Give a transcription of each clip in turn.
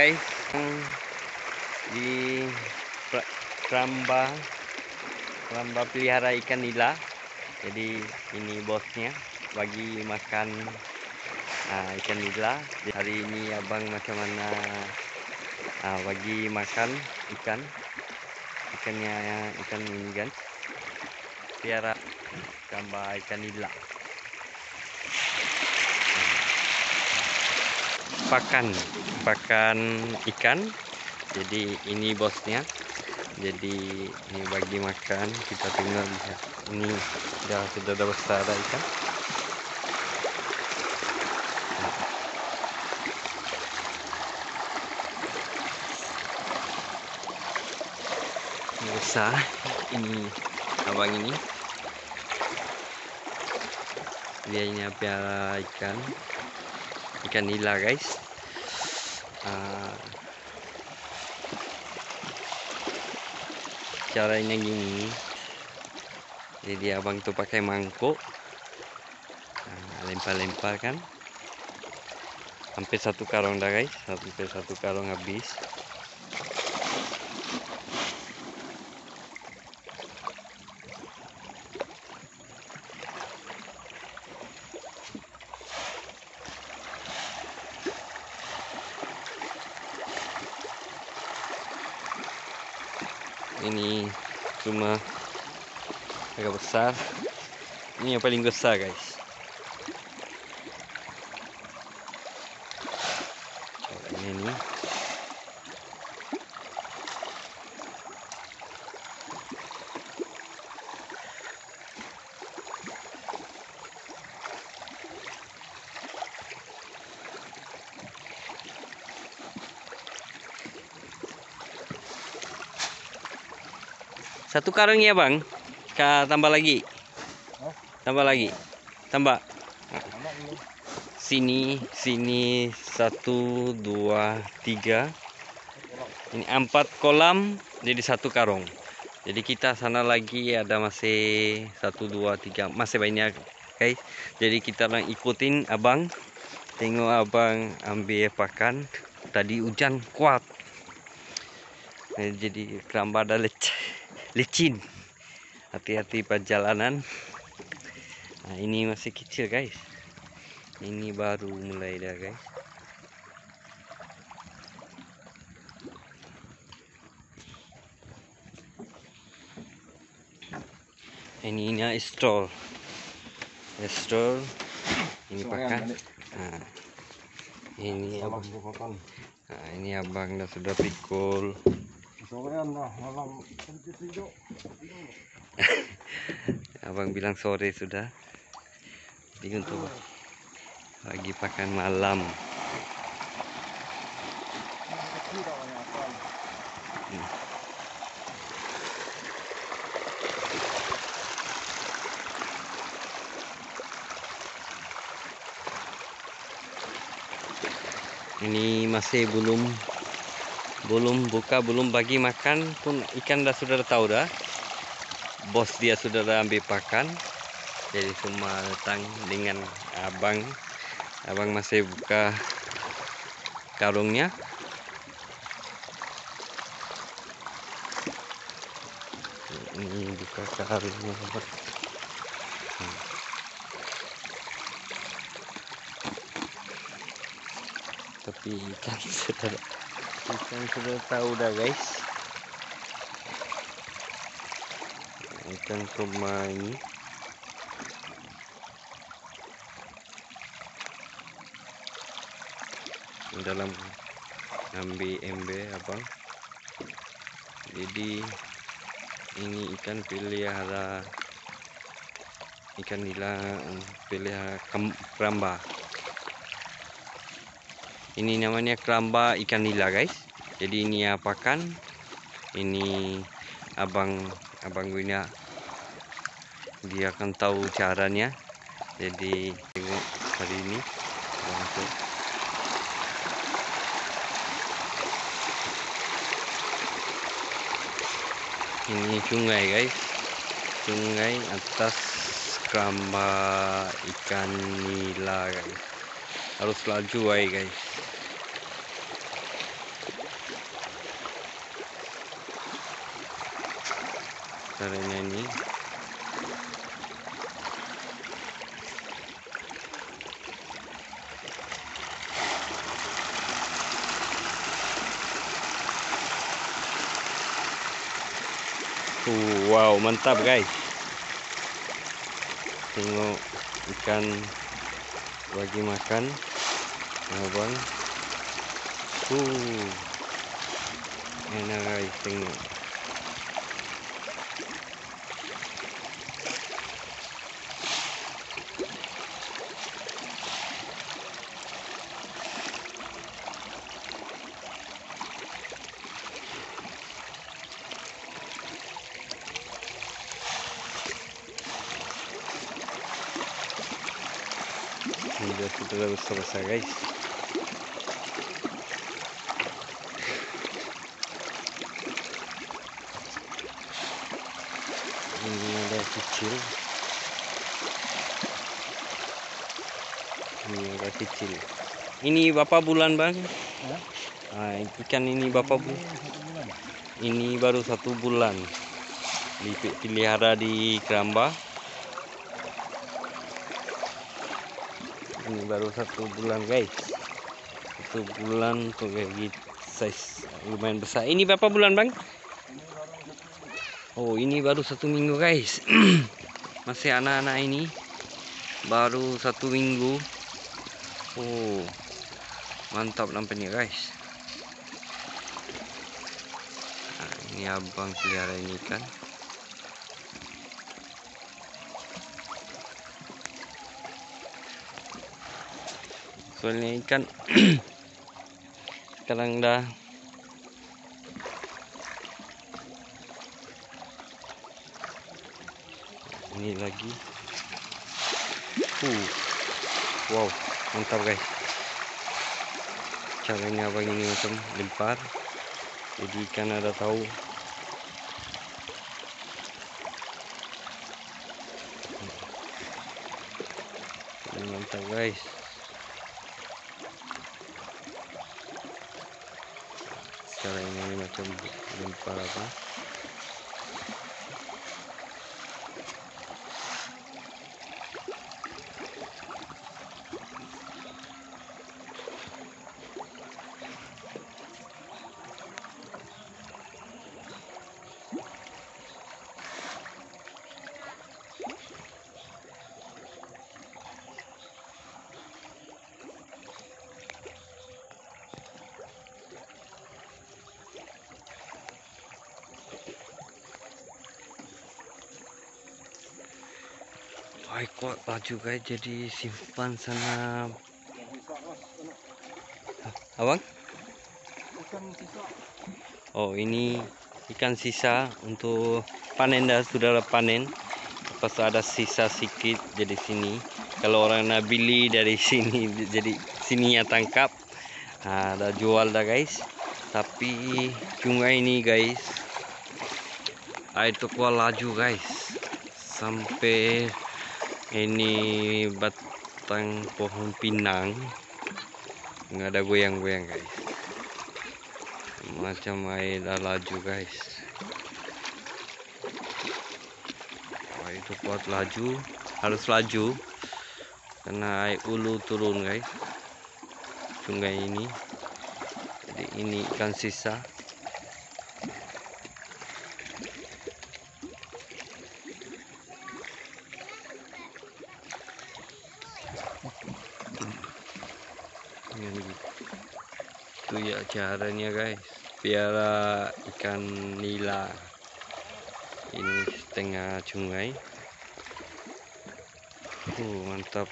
guys, di keramba pelihara ikan nila. Jadi ini bosnya bagi makan ikan nila. Hari ini abang macam mana bagi makan ikannya, ikan ini kan pelihara keramba ikan nila. Pakan ikan. Jadi ini bosnya. Jadi ini bagi makan. Kita tinggal lihat. Ini sudah ada besar ikan. Ini besar. Ini abang ini. Dia ini piara ikan nila guys. Caranya gini, jadi abang tuh pakai mangkuk, lempar-lempar kan, hampir satu karung dah guys, hampir satu karung habis. Ini cuma agak besar. Ini yang paling besar guys. Ini nih. Satu karung ya bang, tambah lagi, tambah lagi, tambah. Sini 1, 2, 3. Ini 4 kolam jadi satu karung. Jadi kita sana lagi ada masih 1, 2, 3 masih banyak guys. Jadi kita orang ikutin abang. Tengok abang ambil pakan. Tadi hujan kuat. Jadi keramba ada licin. Hati-hati perjalanan. Nah, ini masih kecil guys. Ini baru mulai dah guys. Ini istol. Ini pakan. Nah, ini abang. Nah, ini abang dah sudah pikul. Abang bilang sore sudah. Jadi untuk lagi pakan malam. Ini masih belum buka, belum bagi makan pun ikan sudah tahu dah. Bos dia sudah ambil pakan. Jadi semua datang dengan abang. Abang masih buka karungnya. Ini buka karungnya abang. Tapi ikan sudah tahu dah guys. Ikan cuma ini. Dalam ambil ember abang. Jadi ini ikan pelihara ikan nila, pelihara keramba. Ini namanya keramba ikan nila guys. Jadi ini pakan. Ini abang punya, dia akan tahu caranya. Jadi tengok hari ini langsung. Ini sungai guys, sungai atas keramba ikan nila guys. Harus laju guys. caranya ini. Wow, mantap guys. Tengok ikan bagi makan, abang. Enak guys, tengok. Ini sudah selesai guys. Ini ada kecil. Ini ada kecil. Ini berapa bulan bang? Ikan ini berapa bulan? Ini baru 1 bulan. Dipelihara di keramba. Ini baru 1 bulan guys. 1 bulan tuh kayak size lumayan besar. Ini berapa bulan bang? Oh, ini baru 1 minggu guys. Masih anak-anak ini baru 1 minggu. Oh, mantap nampaknya guys. Nah, ini abang pelihara ini kan. Soalnya ikan sekarang dah ini lagi. Wow, mantap guys. Caranya abang ini macam lempar, jadi ikan ada tahu. Ini mantap guys. Caranya ini macam lempar apa. Wah, kok laju guys, jadi simpan sana. Abang? Oh, ini ikan sisa untuk panen, dah sudah panen. Pas ada sisa sedikit jadi sini. Kalau orang nak beli dari sini, jadi sininya tangkap. Nah, dah jual dah guys. Tapi sungai ini guys, air tu kuat laju guys. Sampai ini batang pohon pinang nggak ada goyang-goyang guys. Macam air dah laju guys. Wah, itu kuat laju, harus laju karena air ulu turun guys sungai ini. Jadi ini ikan sisa. Itu ya caranya guys, piara ikan nila. Ini setengah sungai. Mantap.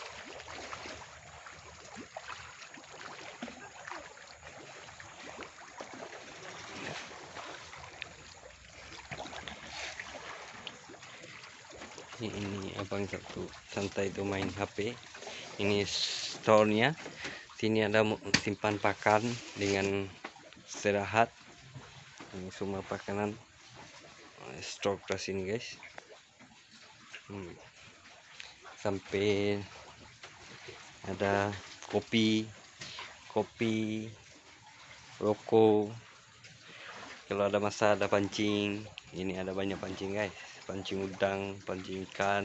Ini abang satu santai itu main HP. Ini store-nya. Sini ada simpan pakan dengan istirahat. Ini semua pakanan stok di sini guys. Sampai ada kopi, rokok. Kalau ada masa ada pancing. Ini ada banyak pancing guys, pancing udang, pancing ikan.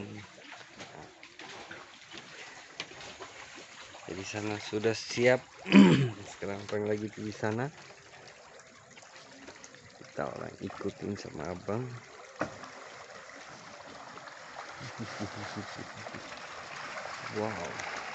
Jadi sana sudah siap. Sekarang apa lagi di sana? Kita orang ikutin sama abang. Wow.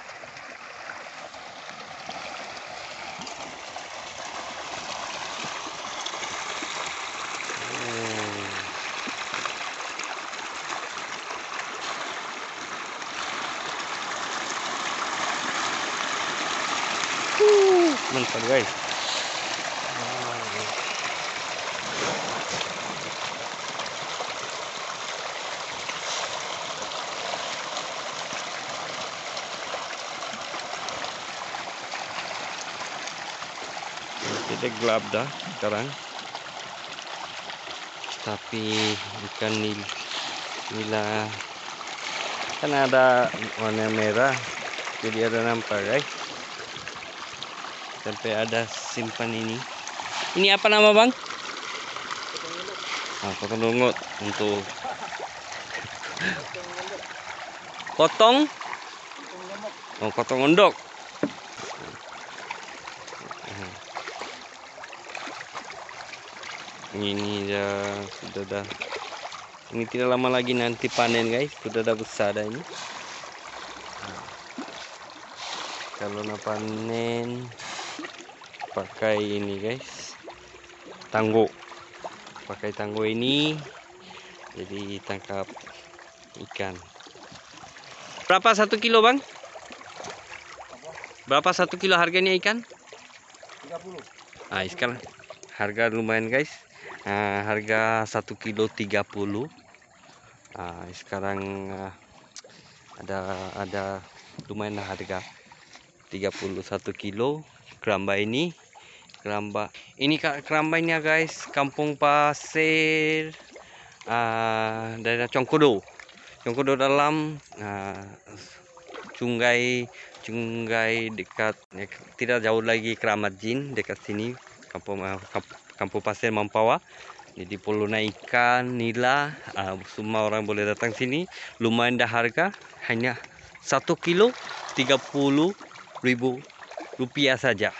Mantap guys. Jadi gelap dah sekarang. Tapi ikan nila kan ada warna merah, jadi ada nampak guys. Sampai ada simpan ini. Ini apa nama bang? Potong lungut untuk potong. Oh, potong ondok. Ini ya sudah dah. Ini tidak lama lagi nanti panen guys. Sudah dah besar dah ini. Kalau nak panen pakai ini guys, tanggo. Pakai tanggo ini, jadi tangkap ikan. Berapa 1 kilo bang? Berapa 1 kilo harganya ikan? 30. Nah, sekarang harga lumayan guys. Harga 1 kilo 30. Sekarang ada lumayan harga 31 kilo keramba ini. Keramba ini kerambanya guys, Kampung Pasir, daerah Congkodo dalam, Cunggai dekat ya, tidak jauh lagi Keramat Jin dekat sini, Kampung Pasir Mampawa. Jadi polona ikan nila, semua orang boleh datang sini. Lumayan dah harga, hanya 1 kilo 30.000 rupiah saja.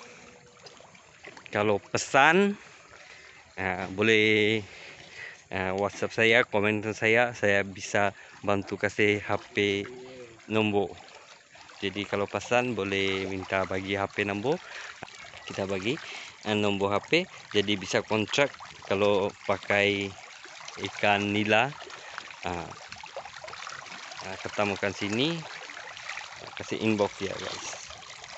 Kalau pesan boleh WhatsApp saya, komentar saya bisa bantu kasih HP nombor. Jadi kalau pesan boleh minta bagi HP nombor, kita bagi nombor HP, jadi bisa kontrak. Kalau pakai ikan nila, ketemukan sini, kasih inbox ya guys.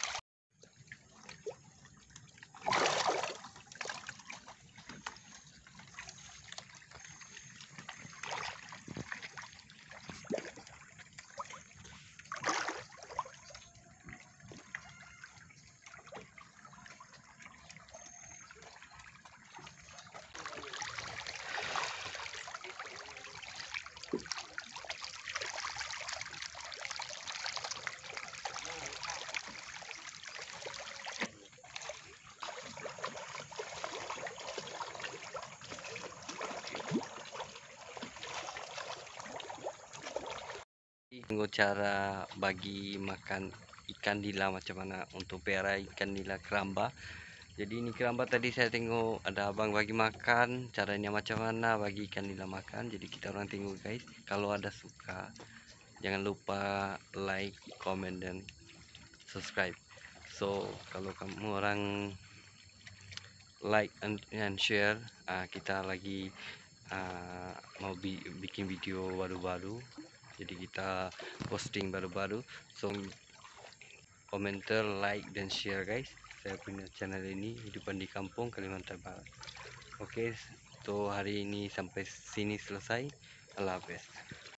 Tengok cara bagi makan ikan nila macam mana untuk pelihara ikan nila keramba. Jadi ini keramba tadi saya tengok ada abang bagi makan, caranya macam mana bagi ikan nila makan. Jadi kita orang tengok guys. Kalau ada suka, jangan lupa like, comment dan subscribe. So kalau kamu orang like and share, kita lagi mau bikin video baru-baru. Jadi kita posting baru-baru. So komentar, like dan share guys. Saya punya channel ini Hidupan di Kampung Kalimantan Barat. Oke, so hari ini sampai sini selesai. Allah Hafiz.